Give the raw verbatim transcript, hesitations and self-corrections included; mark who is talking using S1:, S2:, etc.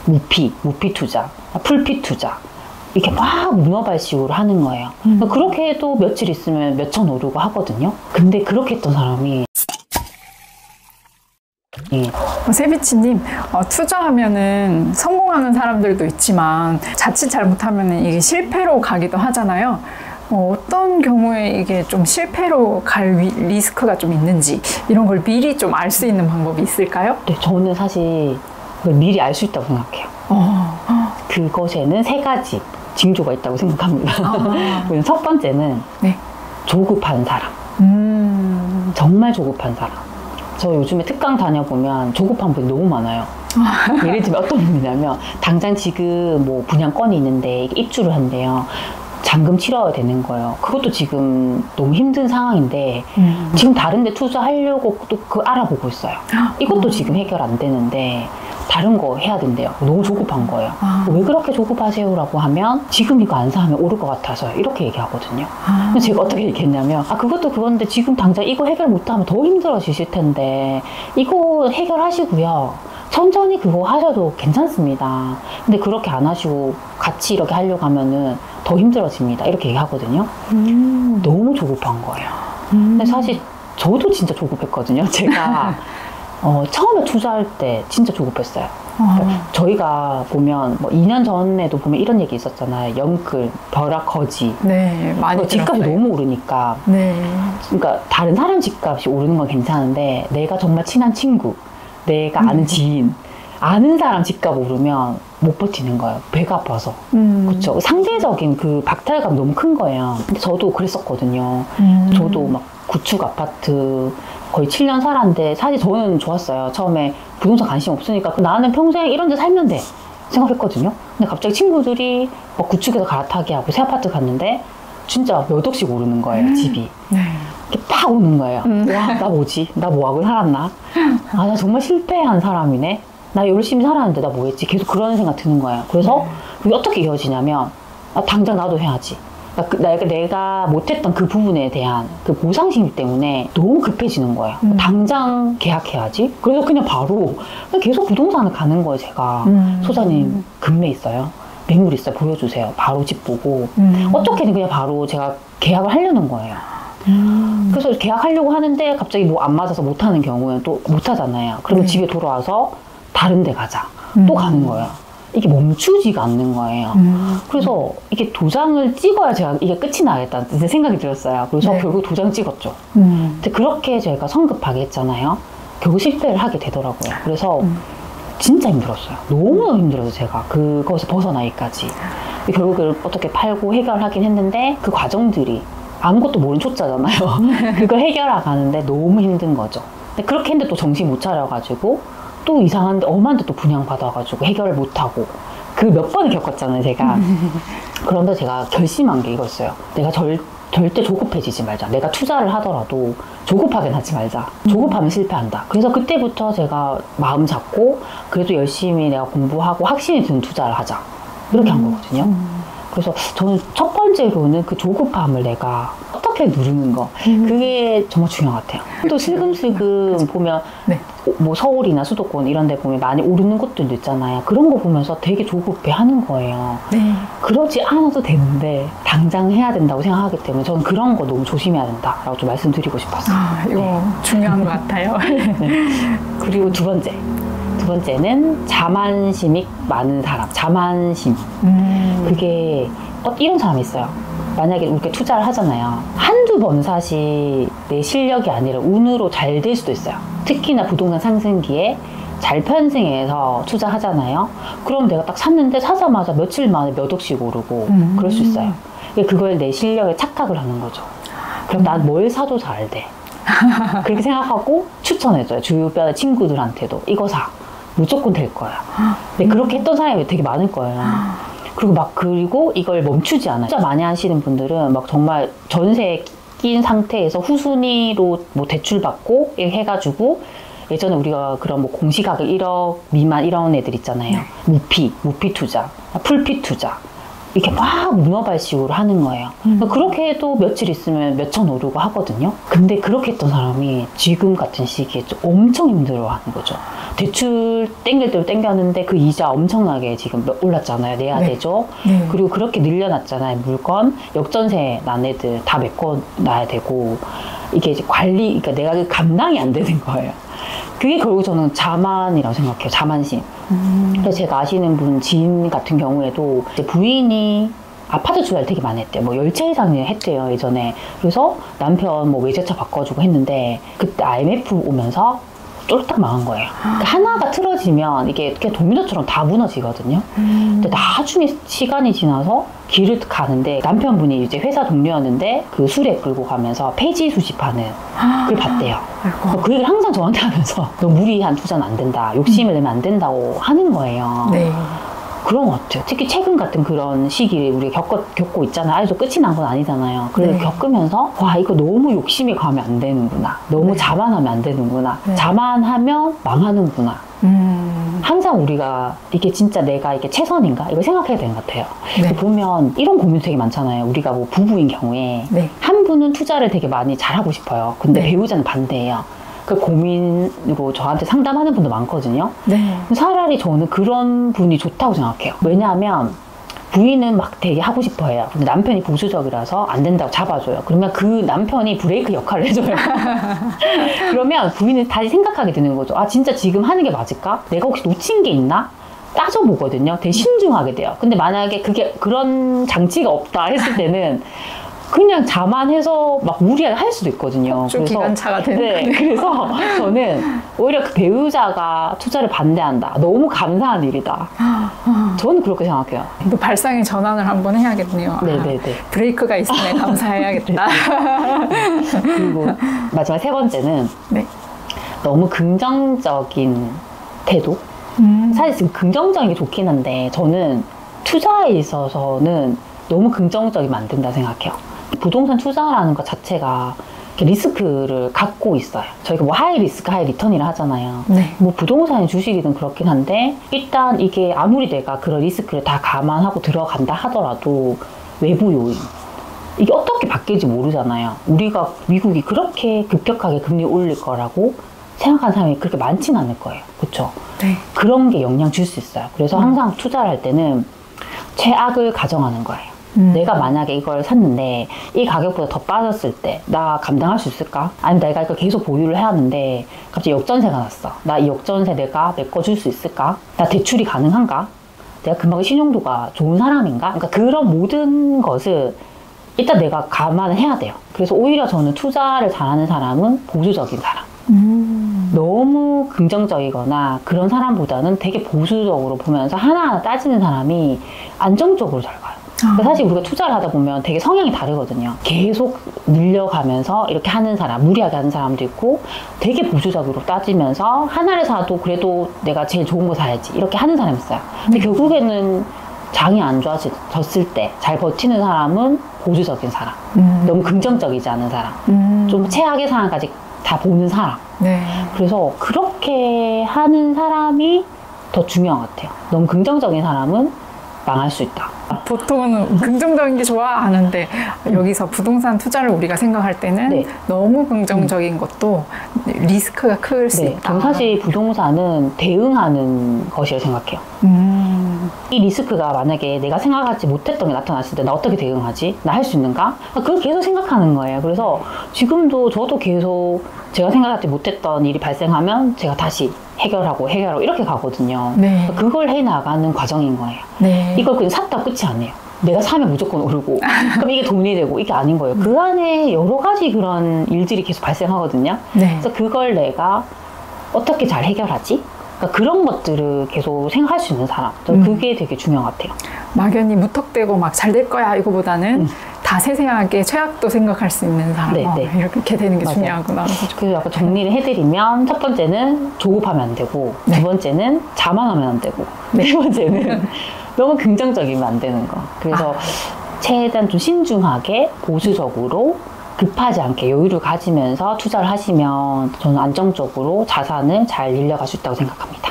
S1: 무피, 무피 투자, 풀피 투자 이렇게 막 문어발식으로 하는 거예요. 음. 그렇게 해도 며칠 있으면 몇천 오르고 하거든요. 근데 그렇게 했던 사람이
S2: 예. 세비치님, 어, 투자하면은 성공하는 사람들도 있지만 자칫 잘못하면 이게 실패로 가기도 하잖아요. 어, 어떤 경우에 이게 좀 실패로 갈 위, 리스크가 좀 있는지 이런 걸 미리 좀 알 수 있는 방법이 있을까요?
S1: 네, 저는 사실 그걸 미리 알 수 있다고 생각해요. 어. 그것에는 세 가지 징조가 있다고 생각합니다. 아. 첫 번째는 네. 조급한 사람. 음. 정말 조급한 사람. 저 요즘에 특강 다녀보면 조급한 분이 너무 많아요. 예를 들면 어떤 분이냐면 당장 지금 뭐 분양권이 있는데 입주를 한대요. 잔금 치러야 되는 거예요. 그것도 지금 너무 힘든 상황인데 음. 지금 다른 데 투자하려고 또 그 알아보고 있어요. 이것도 음. 지금 해결 안 되는데 다른 거 해야 된대요. 너무 조급한 거예요. 아. 왜 그렇게 조급하세요? 라고 하면 지금 이거 안 사면 오를 것 같아서요. 이렇게 얘기하거든요. 아. 제가 어떻게 얘기했냐면 아 그것도 그건데 지금 당장 이거 해결 못하면 더 힘들어지실 텐데 이거 해결하시고요. 천천히 그거 하셔도 괜찮습니다. 근데 그렇게 안 하시고 같이 이렇게 하려고 하면은 더 힘들어집니다. 이렇게 얘기하거든요. 음. 너무 조급한 거예요. 음. 근데 사실 저도 진짜 조급했거든요. 제가 어, 처음에 투자할 때 진짜 조급했어요. 그러니까 저희가 보면 뭐 이 년 전에도 보면 이런 얘기 있었잖아요. 영끌, 벼락, 거지.
S2: 네, 많이
S1: 집값이
S2: 들었어요.
S1: 너무 오르니까. 네. 그러니까 다른 사람 집값이 오르는 건 괜찮은데 내가 정말 친한 친구, 내가 아는 음. 지인, 아는 사람 집값 오르면 못 버티는 거예요. 배가 아파서. 음. 그렇죠. 상대적인 그 박탈감 너무 큰 거예요. 근데 저도 그랬었거든요. 음. 저도 막 구축 아파트 거의 칠 년 살았는데 사실 저는 좋았어요. 처음에 부동산 관심 없으니까 나는 평생 이런 데 살면 돼 생각했거든요. 근데 갑자기 친구들이 뭐 구축에서 갈아타기 하고 새 아파트 갔는데 진짜 몇 억씩 오르는 거예요. 음. 집이. 네. 이렇게 팍 오는 거예요. 음. 와, 나 뭐지? 나 뭐하고 살았나? 아, 나 정말 실패한 사람이네. 나 열심히 살았는데 나 뭐했지? 계속 그런 생각 드는 거예요. 그래서 그게 어떻게 이어지냐면 아, 당장 나도 해야지. 그러니까 내가 못했던 그 부분에 대한 그 보상심 때문에 너무 급해지는 거예요. 음. 당장 계약해야지. 그래서 그냥 바로 계속 부동산을 가는 거예요. 제가 음. 소장님 금매 있어요? 매물 있어요? 보여주세요. 바로 집 보고 음. 어떻게든 그냥 바로 제가 계약을 하려는 거예요. 음. 그래서 계약하려고 하는데 갑자기 뭐 안 맞아서 못하는 경우에는 또 못하잖아요. 그러면 음. 집에 돌아와서 다른 데 가자. 음. 또 가는 거예요. 이게 멈추지가 않는 거예요. 음. 그래서 이게 도장을 찍어야 제가 이게 끝이 나겠다는 생각이 들었어요. 그래서 네. 결국 도장 찍었죠. 음. 근데 그렇게 제가 성급하게 했잖아요. 결국 실패를 하게 되더라고요. 그래서 음. 진짜 힘들었어요. 너무너무 힘들어서 제가 그거에서 벗어나기까지. 결국을 어떻게 팔고 해결하긴 했는데 그 과정들이 아무것도 모르는 초짜잖아요. 그걸 해결하가는데 너무 힘든 거죠. 근데 그렇게 했는데 또 정신 못 차려가지고 또 이상한데 엄한테 또 분양받아가지고 해결을 못하고 그 몇 번을 겪었잖아요 제가. 그런데 제가 결심한 게 이거였어요. 내가 절, 절대 조급해지지 말자. 내가 투자를 하더라도 조급하게 하지 말자. 조급하면 실패한다. 그래서 그때부터 제가 마음 잡고 그래도 열심히 내가 공부하고 확신이 드는 투자를 하자. 이렇게 한 거거든요. 그래서 저는 첫 번째로는 그 조급함을 내가 어떻게 누르는 거 음. 그게 정말 중요한 것 같아요. 또 슬금슬금 네. 보면 네. 뭐 서울이나 수도권 이런 데 보면 많이 오르는 곳들도 있잖아요. 그런 거 보면서 되게 조급해 하는 거예요. 네. 그러지 않아도 되는데 당장 해야 된다고 생각하기 때문에 저는 그런 거 너무 조심해야 된다라고 좀 말씀드리고 싶었어요.
S2: 아, 이거 네. 중요한 것 같아요.
S1: 네. 그리고 두 번째 두 번째는 자만심이 많은 사람. 자만심. 음. 그게 어, 이런 사람이 있어요. 만약에 이렇게 투자를 하잖아요. 한두 번 사실 내 실력이 아니라 운으로 잘 될 수도 있어요. 특히나 부동산 상승기에 잘 편승해서 투자하잖아요. 그럼 내가 딱 샀는데 사자마자 며칠 만에 몇 억씩 오르고 음. 그럴 수 있어요. 그걸 내 실력에 착각을 하는 거죠. 그럼 난 뭘 사도 잘 돼. 그렇게 생각하고 추천해줘요. 주변의 친구들한테도 이거 사. 무조건 될 거야. 근데 그렇게 했던 사람이 되게 많을 거예요. 그리고 막 그리고 이걸 멈추지 않아요. 투자 많이 하시는 분들은 막 정말 전세에 낀 상태에서 후순위로 뭐 대출 받고 이렇게 해가지고 예전에 우리가 그런 뭐 공시가격 일억 미만 이런 애들 있잖아요. 네. 무피, 무피 투자, 풀피 투자 이렇게 막 문어발식으로 하는 거예요.
S2: 음.
S1: 그렇게 해도 며칠 있으면 몇천 오르고 하거든요. 근데 그렇게 했던 사람이 지금 같은 시기에 좀 엄청 힘들어하는 거죠. 대출 땡길 대로 땡겼는데 그 이자 엄청나게 지금 올랐잖아요. 내야
S2: 네.
S1: 되죠.
S2: 네.
S1: 그리고 그렇게 늘려놨잖아요. 물건 역전세 난 애들 다 메꿔놔야 되고 이게 이제 관리, 그러니까 내가 감당이 안 되는 거예요. 그게 결국 저는 자만이라고 생각해요. 자만심.
S2: 음.
S1: 그래서 제가 아시는 분 지인 같은 경우에도 이제 부인이 아파트 투자를 되게 많이 했대요. 뭐 열채 이상 했대요, 예전에. 그래서 남편 뭐 외제차 바꿔주고 했는데 그때 아이엠에프 오면서 쫄딱 망한 거예요. 그러니까 하나가 틀어지면 이게 그냥 도미노처럼 다 무너지거든요.
S2: 음.
S1: 근데 나중에 시간이 지나서 길을 가는데 남편분이 이제 회사 동료였는데 그 술에 끌고 가면서 폐지 수집하는 걸 봤대요.
S2: 아이고.
S1: 그 얘기를 항상 저한테 하면서 너 무리한 투자는 안 된다. 욕심을 내면 안 된다고 하는 거예요.
S2: 네.
S1: 그런 것 같아요. 특히 최근 같은 그런 시기를 우리가 겪어, 겪고 있잖아요. 아직도 끝이 난 건 아니잖아요. 그래서
S2: 네.
S1: 겪으면서 와 이거 너무 욕심이 가면 안 되는구나. 너무
S2: 네.
S1: 자만하면 안 되는구나.
S2: 네.
S1: 자만하면 망하는구나.
S2: 음.
S1: 항상 우리가 이게 진짜 내가 이게 최선인가? 이거 생각해야 되는 것 같아요.
S2: 네.
S1: 보면 이런 고민 되게 많잖아요. 우리가 뭐 부부인 경우에
S2: 네.
S1: 한 분은 투자를 되게 많이 잘하고 싶어요. 근데
S2: 네.
S1: 배우자는 반대예요. 그 고민으로 저한테 상담하는 분도 많거든요.
S2: 네.
S1: 차라리 저는 그런 분이 좋다고 생각해요. 왜냐하면 부인은 막 되게 하고 싶어 해요. 근데 남편이 보수적이라서 안 된다고 잡아줘요. 그러면 그 남편이 브레이크 역할을 해줘요. 그러면 부인은 다시 생각하게 되는 거죠. 아, 진짜 지금 하는 게 맞을까? 내가 혹시 놓친 게 있나? 따져보거든요. 되게 신중하게 돼요. 근데 만약에 그게 그런 장치가 없다 했을 때는 그냥 자만해서 막 무리하게 할 수도 있거든요.
S2: 쭉 기관차가 되는
S1: 네,
S2: 거네요.
S1: 그래서 저는 오히려 그 배우자가 투자를 반대한다. 너무 감사한 일이다. 저는 그렇게 생각해요.
S2: 또 발상의 전환을 한번 해야겠네요.
S1: 네네네.
S2: 아, 브레이크가 있으면 감사해야겠다.
S1: 그리고 마지막 세 번째는
S2: 네.
S1: 너무 긍정적인 태도?
S2: 음.
S1: 사실 지금 긍정적인 게 좋긴 한데 저는 투자에 있어서는 너무 긍정적이면 안 된다 생각해요. 부동산 투자라는 것 자체가 리스크를 갖고 있어요. 저희가 뭐 하이 리스크, 하이 리턴이라 하잖아요.
S2: 네.
S1: 뭐 부동산이 주식이든 그렇긴 한데 일단 이게 아무리 내가 그런 리스크를 다 감안하고 들어간다 하더라도 외부 요인 이게 어떻게 바뀔지 모르잖아요. 우리가 미국이 그렇게 급격하게 금리 올릴 거라고 생각하는 사람이 그렇게 많지는 않을 거예요. 그렇죠?
S2: 네.
S1: 그런 게 영향 줄 수 있어요. 그래서
S2: 음.
S1: 항상 투자를 할 때는 최악을 가정하는 거예요.
S2: 음.
S1: 내가 만약에 이걸 샀는데 이 가격보다 더 빠졌을 때 나 감당할 수 있을까? 아니면 내가 이걸 계속 보유를 해야 하는데 갑자기 역전세가 났어. 나 이 역전세 내가 메꿔줄 수 있을까? 나 대출이 가능한가? 내가 금방 신용도가 좋은 사람인가? 그러니까 그런 모든 것을 일단 내가 감안을 해야 돼요. 그래서 오히려 저는 투자를 잘하는 사람은 보수적인 사람.
S2: 음.
S1: 너무 긍정적이거나 그런 사람보다는 되게 보수적으로 보면서 하나하나 따지는 사람이 안정적으로 잘 가요.
S2: 아.
S1: 사실 우리가 투자를 하다 보면 되게 성향이 다르거든요. 계속 늘려가면서 이렇게 하는 사람, 무리하게 하는 사람도 있고 되게 보수적으로 따지면서 하나를 사도 그래도 내가 제일 좋은 거 사야지 이렇게 하는 사람이 있어요. 근데
S2: 음.
S1: 결국에는 장이 안 좋아졌을 때 잘 버티는 사람은 보수적인 사람.
S2: 음.
S1: 너무 긍정적이지 않은 사람.
S2: 음.
S1: 좀 최악의 상황까지 다 보는 사람.
S2: 네.
S1: 그래서 그렇게 하는 사람이 더 중요한 것 같아요. 너무 긍정적인 사람은 망할 수 있다.
S2: 보통은 긍정적인 게 좋아 하는데 여기서 부동산 투자를 우리가 생각할 때는
S1: 네.
S2: 너무 긍정적인 것도 리스크가 클 수
S1: 네,
S2: 있다.
S1: 저는 사실 부동산은 대응하는 것이라고 생각해요.
S2: 음.
S1: 이 리스크가 만약에 내가 생각하지 못했던 게 나타났을 때 나 어떻게 대응하지? 나 할 수 있는가? 그걸 계속 생각하는 거예요. 그래서 지금도 저도 계속 제가 생각하지 못했던 일이 발생하면 제가 다시 해결하고 해결하고 이렇게 가거든요.
S2: 네.
S1: 그걸 해나가는 과정인 거예요.
S2: 네.
S1: 이걸 그냥 샀다 끝이 아니에요. 내가 사면 무조건 오르고 그럼 이게 돈이 되고 이게 아닌 거예요. 그 안에 여러 가지 그런 일들이 계속 발생하거든요.
S2: 네.
S1: 그래서 그걸 내가 어떻게 잘 해결하지? 그러니까 그런 것들을 계속 생각할 수 있는 사람. 저는
S2: 음.
S1: 그게 되게 중요한 것 같아요.
S2: 막연히 무턱대고 막 잘 될 거야 이거보다는
S1: 음.
S2: 다 세세하게 최악도 생각할 수 있는 사람.
S1: 네,
S2: 어,
S1: 네.
S2: 이렇게 되는 게
S1: 맞아요.
S2: 중요하구나.
S1: 그래서 약간 정리를 해드리면 첫 번째는 조급하면 안 되고
S2: 네.
S1: 두 번째는 자만하면 안 되고
S2: 네.
S1: 세 번째는 너무 긍정적이면 안 되는 거. 그래서
S2: 아.
S1: 최대한 좀 신중하게 보수적으로 급하지 않게 여유를 가지면서 투자를 하시면 저는 안정적으로 자산을 잘 늘려갈 수 있다고 생각합니다.